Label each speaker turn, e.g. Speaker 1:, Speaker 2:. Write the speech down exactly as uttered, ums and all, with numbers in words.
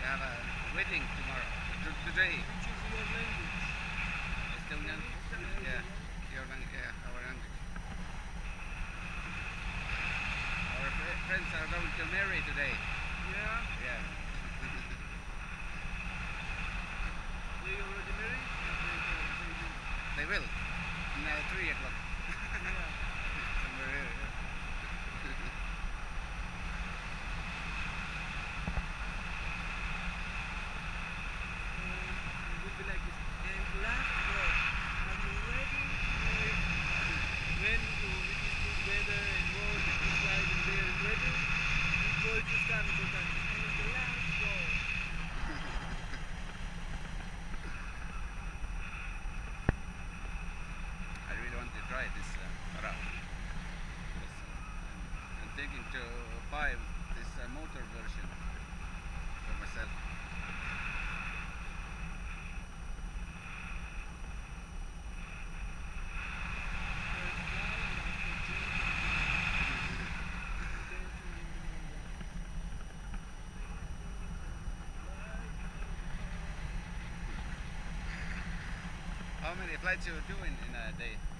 Speaker 1: have a wedding tomorrow. T- today.
Speaker 2: Which is your language?
Speaker 1: Estonian.
Speaker 2: Yeah,
Speaker 1: Yeah.
Speaker 2: your
Speaker 1: Your
Speaker 2: language.
Speaker 1: lang- yeah, our language. Our fr- friends are going to marry today.
Speaker 2: Yeah?
Speaker 1: Yeah.
Speaker 2: They already married? They, they, they,
Speaker 1: They will. Now three o'clock.
Speaker 2: yeah.
Speaker 1: Somewhere here. Yeah.
Speaker 2: And it will be like this. And last word. Are you ready? Like, when you it is good weather and road is like and they are ready, this voice is coming to time. And the last word.
Speaker 1: I really want to try this uh, Parao. Because, uh, I'm, I'm thinking to buy this uh, motor version for myself.
Speaker 2: First fly and after changing dancing in the moonlight.
Speaker 1: How many flights you do in, in a day?